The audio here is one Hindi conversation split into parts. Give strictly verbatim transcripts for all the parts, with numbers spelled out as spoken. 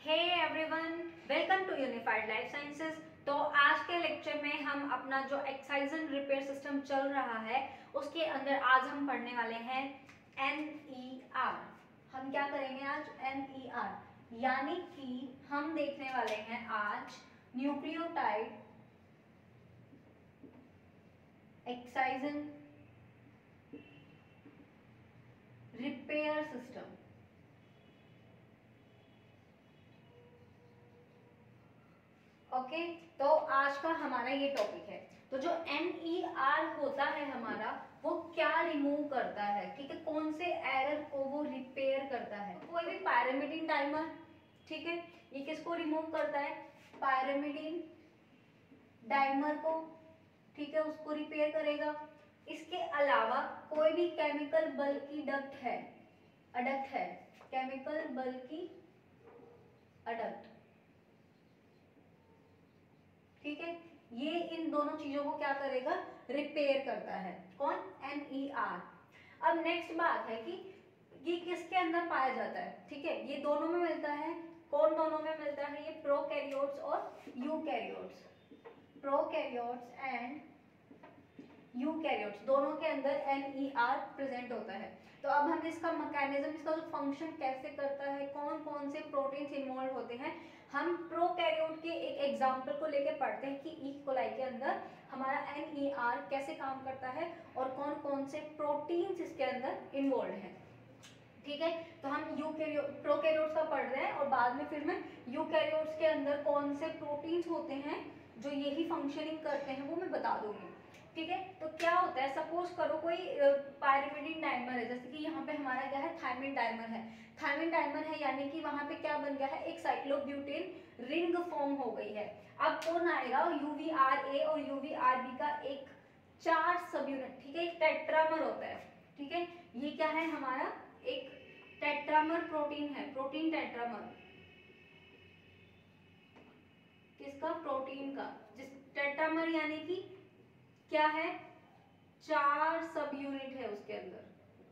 Hey everyone, welcome to unified life sciences. तो आज के लेक्चर में हम अपना जो एक्साइजन रिपेयर सिस्टम चल रहा है उसके अंदर आज हम पढ़ने वाले हैं एन ई आर। हम क्या करेंगे आज? एन ई आर, यानी कि हम देखने वाले हैं आज nucleotide excision repair system. Okay okay, तो आज का हमारा ये टॉपिक है। तो जो एन ई आर होता है हमारा, वो क्या रिमूव करता है, ठीक है, कौन से एरर को वो रिपेयर करता है। कोई भी पायरिमिडीन डाइमर, ठीक है, ये किसको रिमूव करता है? पायरिमिडीन डाइमर को, ठीक है, उसको रिपेयर करेगा। इसके अलावा कोई भी केमिकल बल्कि डक्ट है, अडक्ट है, केमिकल बल्कि अडक्ट, ठीक है, ये इन दोनों चीजों को क्या करेगा? रिपेयर करता है। कौन? N E R. अब नेक्स्ट बात है कि ये किसके अंदर पाया जाता है, ठीक है, ये दोनों में मिलता है। कौन दोनों में मिलता है? ये प्रोकैरियोट्स और यूकैरियोट्स, प्रोकैरियोट्स एंड यूकैरियोट्स, दोनों के अंदर एन ई आर प्रेजेंट होता है। तो अब हम इसका मैकेनिज्म, इसका जो फंक्शन कैसे करता है, कौन कौन से प्रोटीन्स इन्वॉल्व होते हैं, हम प्रोकैरियोट के एक एग्जांपल को लेकर पढ़ते हैं कि ई कोलाई के अंदर हमारा एन ई आर कैसे काम करता है और कौन कौन से प्रोटीन्स इसके अंदर इन्वॉल्व हैं। ठीक है, तो हम यूकैरियोट प्रोकैरियोट्स का पढ़ रहे हैं और बाद में फिर मैं यूकैरियोट्स के अंदर कौन से प्रोटीन्स होते हैं जो यही फंक्शनिंग करते हैं वो मैं बता दूंगी। ठीक है, तो क्या होता है, सपोज करो कोई पायरिमिडीन डाइमर है, जैसे कि यहाँ पे हमारा क्या है, थायमिन डाइमर है। थायमिन डाइमर है यानी कि वहां पे क्या बन गया है, एक साइक्लोब्यूटेन रिंग फॉर्म हो गई है। अब कौन आएगा? यूवीआर ए और यूवीआर बी का एक चार सब यूनिट, ठीक है, एक टेट्रामर होता है। ठीक है, ये क्या है हमारा? एक टेट्रामर प्रोटीन है, प्रोटीन टेट्रामर, किसका? प्रोटीन का। जिस टेट्रामर यानी कि क्या है, चार सब यूनिट है उसके अंदर।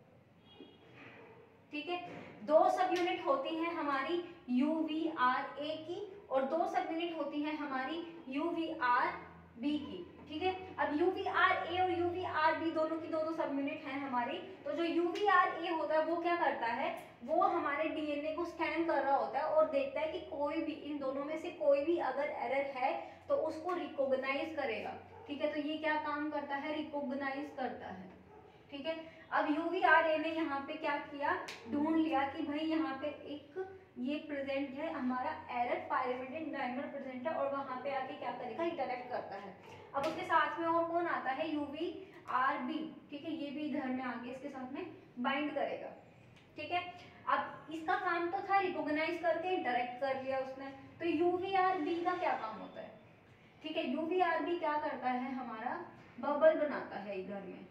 ठीक है, दो सब यूनिट होती हैं हमारी यूवीआर ए की और दो सब यूनिट होती हैं हमारी यूवीआर बी की। ठीक है, अब यूवीआर ए और यूवीआर बी दोनों की दो दो सब यूनिट हैं हमारी। तो जो यूवीआर ए होता है वो क्या करता है, वो हमारे डीएनए को स्कैन कर रहा होता है और देखता है कि कोई भी इन दोनों में से कोई भी अगर एरर है तो उसको रिकॉग्नाइज करेगा। ठीक है, तो ये क्या काम करता है? रिकॉग्नाइज करता है। ठीक है, अब यूवीआरए ने यहाँ पे क्या किया, ढूंढ लिया कि भाई यहाँ पे एक ये प्रेजेंट है हमारा एरर, पायरिमिडीन डाइमर प्रेजेंट है, और वहां पे आके क्या करेगा? इंटरेक्ट करता है। अब उसके साथ में और कौन आता है? यूवीआरबी। ठीक है, ये भी इधर में आके इसके साथ में बाइंड करेगा। ठीक है, अब इसका काम तो था रिकॉग्नाइज करके इंटरेक्ट कर लिया उसने। तो यूवीआरबी का क्या काम होता है? ठीक है, यूवीआरबी क्या करता है हमारा? बबल बनाता है इधर में।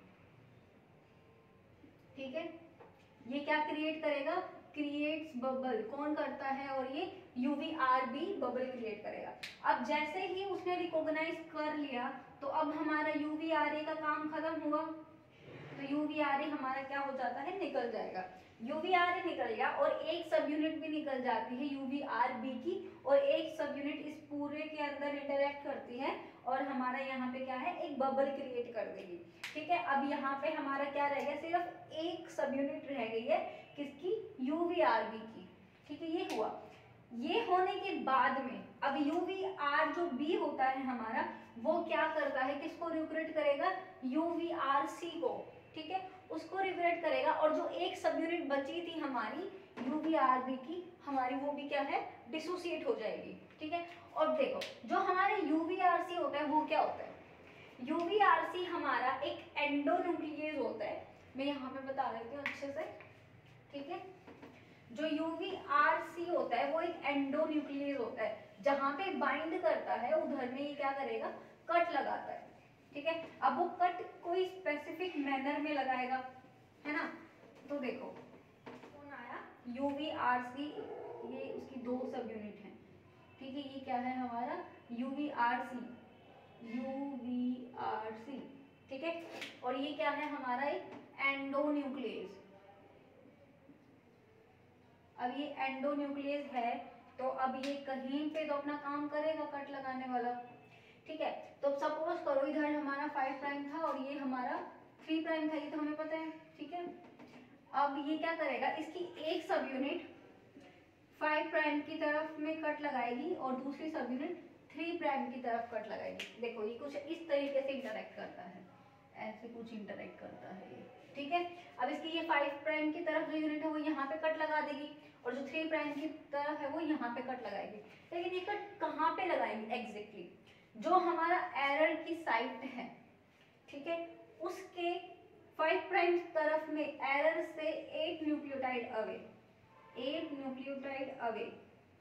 ठीक है, ये क्या क्रिएट करेगा? Creates bubble. कौन करता है? और ये यूवीआरबी बबल क्रिएट करेगा। अब जैसे ही उसने रिकॉग्नाइज कर लिया तो अब हमारा यूवीआरए का काम खत्म हुआ। तो यूवीआरए हमारा क्या हो जाता है? निकल जाएगा। यूवीआरए निकल गया और एक सब यूनिट भी निकल जाती है यूवीआरबी की, और एक सब यूनिट इस पूरे के अंदर इंटरेक्ट करती है और हमारा यहाँ पे क्या है? एक बबल क्रिएट कर देगी। ठीक है, अब यहाँ पे हमारा क्या रह गया? सिर्फ एक सब यूनिट रह गई है, किसकी? यूवीआरबी की। ठीक है, ये हुआ। ये होने के बाद में अब यूवीआर जो बी होता है हमारा, वो क्या करता है? किसको रिक्रूट करेगा? यूवीआरसी को। ठीक है, उसको रिक्रूट करेगा, और जो एक सब यूनिट बची थी हमारी यूवीआरबी की, हमारी वो भी क्या है? डिसोसिएट हो जाएगी। ठीक है, और देखो जो हमारे यूवीआरसी होता है वो क्या होता है? यूवीआरसी हमारा एक एंडोन्यूक्लियस होता है। मैं यहाँ पे बता देती हूँ अच्छे से। ठीक है, जो यूवीआरसी होता है वो एक एंडोन्यूक्लियस होता है, जहां पे बाइंड करता है उधर में ये क्या करेगा? कट लगाता है। ठीक है, अब वो कट कोई स्पेसिफिक मैनर में लगाएगा, है ना? तो देखो कौन आया? यूवीआरसी, ये उसकी दो सब यूनिट है। ठीक है, ये क्या है हमारा? यूवीआरसी, यूवीआरसी। ठीक है, और ये क्या है हमारा? एक एंडोन्यूक्लियस। अब ये एंडोन्यूक्लियस है तो अब ये कहीं पे तो अपना काम करेगा कट लगाने वाला, ठीक है। तो सपोज करो इधर हमारा फाइव प्राइम था और ये हमारा थ्री प्राइम था, ये तो हमें पता है, ठीक है। अब ये क्या करेगा, इसकी एक सब यूनिट फाइव प्राइम की तरफ में कट लगाएगी और दूसरी सब यूनिट थ्री प्राइम की तरफ कट लगाएगी। देखो ये कुछ इस तरीके से इंटरेक्ट करता है, ऐसे कुछ इंटरेक्ट करता है ये, ठीक है। अब इसकी ये फाइव प्राइम की तरफ जो यूनिट है वो यहाँ पे कट लगा देगी और जो थ्री प्राइम की तरफ है वो यहाँ पे कट लगाएगी। लेकिन ये कट कहाँ पे लगाएगी एग्जैक्टली, जो हमारा एरर की साइट है, ठीक है, उसके फाइव प्राइम तरफ में एरर से eight nucleotide away, eight nucleotide away,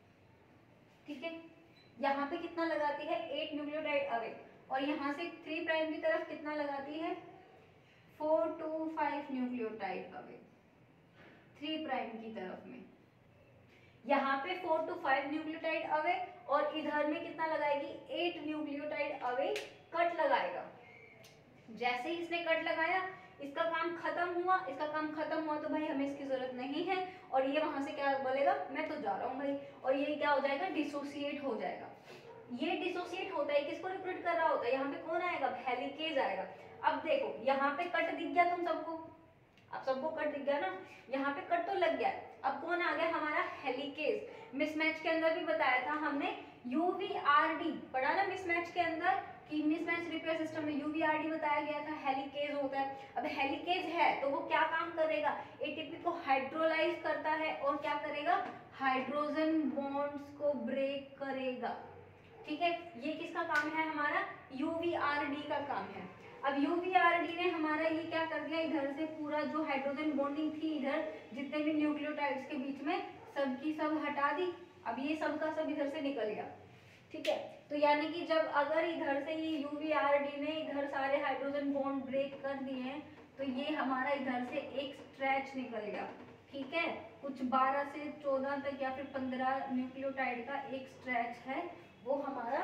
ठीक है। यहाँ पे कितना लगाती है, एट न्यूक्लियोटाइड अवे, और यहाँ से थ्री प्राइम की तरफ कितना लगाती है, four to five nucleotide away three prime की तरफ में। यहाँ पे four to five nucleotide away और इधर में कितना लगाएगी, एट न्यूक्लियोटाइड अवे कट लगाएगा। जैसे ही इसने कट लगाया इसका काम खत्म हुआ, इसका काम खत्म हुआ तो भाई हमें इसकी जरूरत नहीं है और ये वहां से क्या बोलेगा, मैं तो जा रहा हूँ भाई, और ये क्या हो जाएगा, डिसोसिएट हो जाएगा। ये डिसोसिएट होता है, किसको रिप्रेजेंट कर रहा होता है, यहाँ पे कौन आएगा, हेलिकेज आएगा। अब देखो यहाँ पे कट दिख गया तुम सबको, अब सबको कट दिख गया ना, यहाँ पे कट तो लग गया। अब कौन आ गया, हमारा हेलिकेज। मिसमैच के अंदर भी बताया था हमने, यूवीआरडी पढ़ा ना मिसमैच के अंदर, कि मिसमैच रिपेयर सिस्टम में यूवीआरडी बताया गया था, हेलिकेज होता है। अब हेलिकेज है तो वो क्या काम करेगा, एटीपी को हाइड्रोलाइज करता है और क्या करेगा, हाइड्रोजन बॉन्ड्स को ब्रेक करेगा, ठीक है। ये किसका काम है, हमारा यूवीआरडी का काम है। अब यूवीआरडी ने हमारा ये क्या कर दिया, इधर से पूरा जो हाइड्रोजन बॉन्डिंग थी इधर जितने भी न्यूक्लियोटाइड्स के बीच में सब की सब हटा दी। अब ये सब का सब इधर से निकल गया, ठीक है। तो यानी कि जब अगर इधर से ये यूवीआरडी ने इधर सारे हाइड्रोजन बॉन्ड ब्रेक कर दिए हैं तो ये हमारा इधर से एक स्ट्रेच निकल गया, ठीक है। कुछ बारह से चौदह तक या फिर पंद्रह न्यूक्लियोटाइड का एक स्ट्रेच है, वो हमारा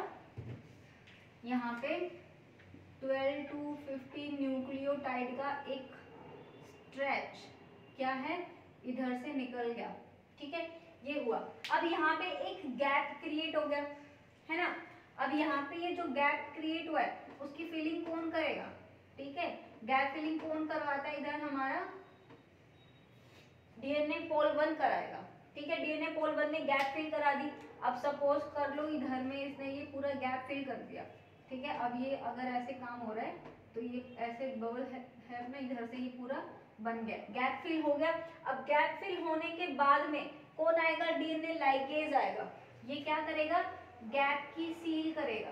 यहाँ पे ट्वेल्व टू फिफ्टीन न्यूक्लियोटाइड का एक स्ट्रेच क्या है, इधर से निकल गया, ठीक है। ये हुआ। अब यहाँ पे एक गैप क्रिएट हो गया, है ना। अब यहाँ पे ये जो गैप क्रिएट हुआ है उसकी फिलिंग कौन करेगा, ठीक है। गैप फिलिंग कौन करवाता है, इधर हमारा डीएनए पोल वन कराएगा, ठीक है। डीएनए पोल वन ने गैप फिल करा दी। अब सपोज कर लो इधर में इसने ये पूरा गैप फिल कर दिया, ठीक है। अब ये अगर ऐसे काम हो रहा है तो ये ऐसे बबल है, है ना, इधर से ये पूरा बन गया, गैप फिल हो गया। अब गैप फिल होने के बाद में कौन आएगा, डीएनए लाइगेज आएगा। ये क्या करेगा, गैप की सील करेगा,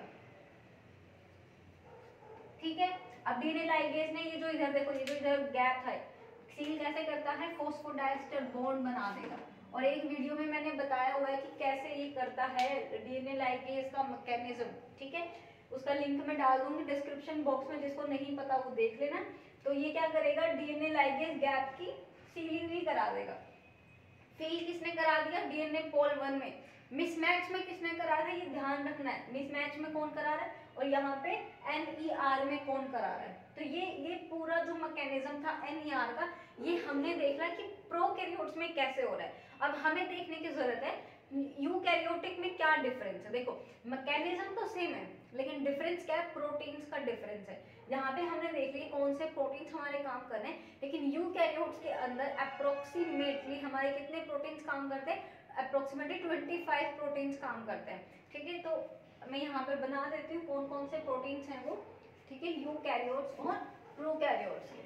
ठीक है। अब डीएनए लाइगेज ने ये जो इधर देखो, ये जो इधर गैप है, सील कैसे करता है, फॉस्फोडाइएस्टर बॉन्ड बना देगा। और एक वीडियो में मैंने बताया हुआ है कि कैसे ये करता है डीएनए लाइगेज का मैकेनिज्म, ठीक है। उसका लिंक मैं डाल दूंगी डिस्क्रिप्शन बॉक्स में, जिसको नहीं पता वो देख लेना। तो ये क्या करेगा, डीएनए लाइगेज गैप की सीलिंग भी करा देगा। फिल किसने करा दिया, डीएनए पोल वन में। मिसमैच में किसने करा रहा है, ये ध्यान रखना है, मिसमैच में कौन करा रहा है और यहाँ पे एनईआर में कौन करा रहा है। तो ये ये पूरा जो मैकेनिज्म था एनईआर का, ये हमने देखा कि प्रोकैरियोट्स में कैसे हो रहा है। अब हमें देखने की जरूरत है यूकैरियोटिक में क्या डिफरेंस है। देखो मैकेनिज्म तो सेम है लेकिन डिफरेंस क्या है, प्रोटीन्स का डिफरेंस है। यहाँ पे हमने देख लिया कौन से प्रोटीन्स हमारे काम कर रहे हैं, लेकिन यूकैरियोट्स के अंदर अप्रोक्सीमेटली हमारे कितने प्रोटीन्स काम करते हैं, अप्रोक्सीमेटली पच्चीस प्रोटीन्स काम करते हैं, ठीक है। तो मैं यहाँ पे बना देती हूँ कौन कौन से प्रोटीन्स हैं वो, ठीक है, यूकैरियोट्स और प्रोकैरियोट्स के।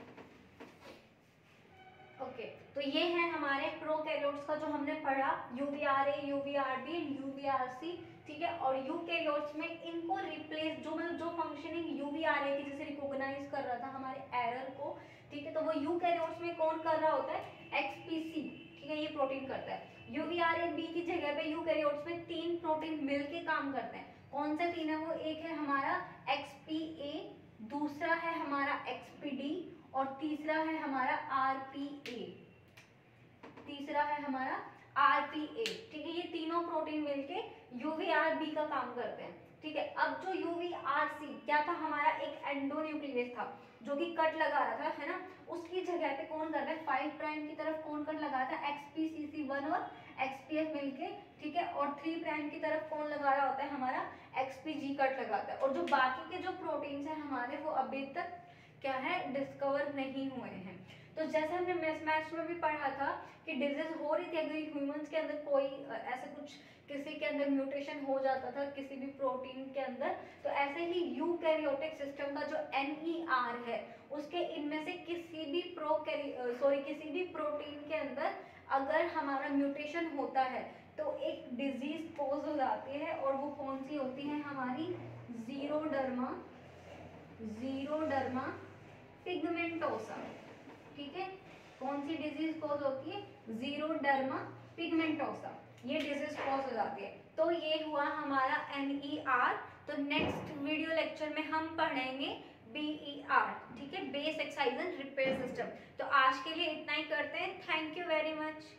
ओके okay, तो ये है हमारे प्रोकैरियोट्स का जो हमने पढ़ा, यूवीआरए, यूवीआरबी, यूवीआरसी, ठीक है। और यूकैरियोट्स में इनको रिप्लेस जो मतलब जो फंक्शनिंग यूवीआरए की जैसे रिकॉग्नाइज कर रहा था हमारे एरर को, ठीक है, तो वो यूकैरियोट्स में कौन कर रहा होता है, एक्सपीसी, ठीक है, ये प्रोटीन करता है। यूवीआरए-बी की जगह पे यूकैरियोट्स में तीन प्रोटीन मिलके काम करते हैं। कौन से तीन है वो, एक है हमारा एक्सपीए, दूसरा है हमारा एक्सपीडी और तीसरा है हमारा आरपीए, तीसरा है हमारा आरपीए, ठीक है। ये तीनों प्रोटीन मिलके यूवीआरबी का काम करते हैं, ठीक है। अब जो यूवीआरसी क्या था, हमारा एक एंडोन्यूक्लियस था जो कि कट लगा रहा था, है ना, उसकी जगह पे कौन कर रहा है, फाइव प्राइम की तरफ कौन कट लगा था, एक्सपीसीसी वन और एक्सपीएफ मिलके, ठीक है, और थ्री प्राइम की तरफ कौन लगा रहा होता है, हमारा एक्सपीजी कट लगाता है। और जो बाकी के जो प्रोटीन्स हैं हमारे वो अभी तक क्या है, डिस्कवर नहीं हुए हैं। तो जैसे हमने मिसमैच में भी पढ़ा था कि डिजीज हो रही थी अगर ह्यूमंस के अंदर कोई ऐसा कुछ किसी के अंदर म्यूटेशन हो जाता था किसी भी प्रोटीन के अंदर, तो ऐसे ही यूकैरियोटिक सिस्टम का जो एन ई आर है उसके इनमें से किसी भी प्रो सॉरी किसी भी प्रोटीन के अंदर अगर हमारा म्यूटेशन होता है तो एक डिजीज कोज हो जाती है, और वो कौन सी होती है, हमारी जीरोडर्मा जीरोडर्मा पिगमेंटोसा। ठीक है, कौन सी डिजीज कॉज होती है, जीरोडर्मा पिगमेंटोसा, ये डिजीज कॉज हो जाती है। तो ये हुआ हमारा एन ई आर। तो नेक्स्ट वीडियो लेक्चर में हम पढ़ेंगे बी ई आर, ठीक है, बेस एक्साइजन रिपेयर सिस्टम। तो आज के लिए इतना ही करते हैं, थैंक यू वेरी मच।